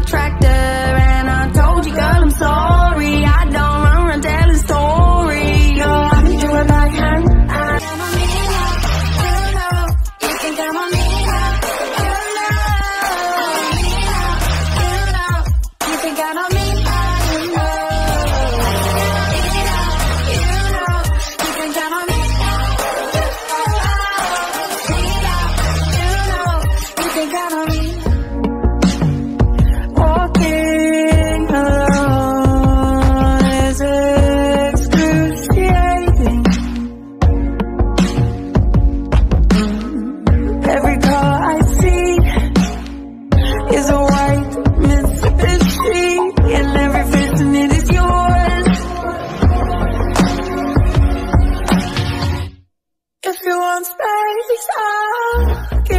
tractor, and I told you, girl, I'm sorry. I don't run telling story. Yo, I need you a backhand. I am a Mila, you know. You think I'm a Mila, you know. Mila, you know. You think I'm a Mila, you know. Mila, you know. You think I'm a Mila, Mila, you know. You think I'm a Mila. Walking alone is excruciating. Every car I see is a white Mitsubishi, and every face in it is yours. If you want space, I'll give